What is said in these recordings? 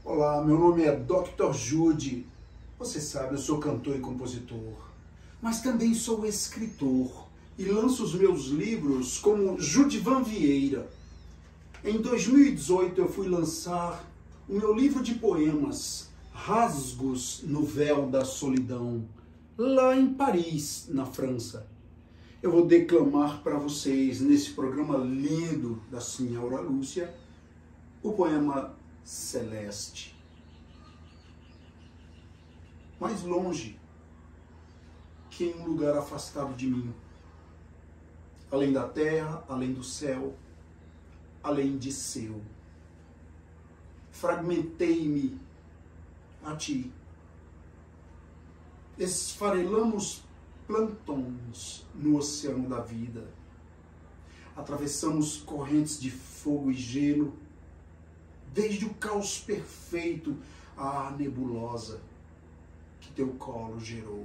Olá, meu nome é Dr. Jude. Você sabe, eu sou cantor e compositor, mas também sou escritor e lanço os meus livros como Judivan Vieira. Em 2018 eu fui lançar o meu livro de poemas, Rasgos no Véu da Solidão, lá em Paris, na França. Eu vou declamar para vocês, nesse programa lindo da senhora Lúcia, o poema Celeste. Mais longe que em um lugar afastado de mim, além da terra, além do céu, além de seu. Fragmentei-me a ti. Esfarelamos plânctons no oceano da vida. Atravessamos correntes de fogo e gelo, desde o caos perfeito à nebulosa que teu colo gerou,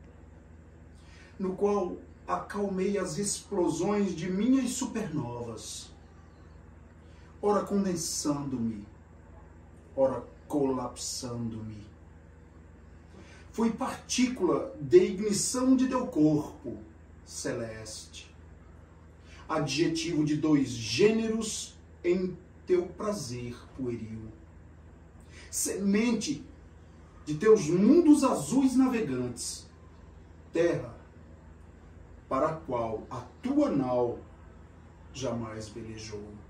no qual acalmei as explosões de minhas supernovas, ora condensando-me, ora colapsando-me. Fui partícula de ignição de teu corpo celeste, adjetivo de dois gêneros em teu prazer pueril, semente de teus mundos azuis navegantes, terra para a qual a tua nau jamais velejou.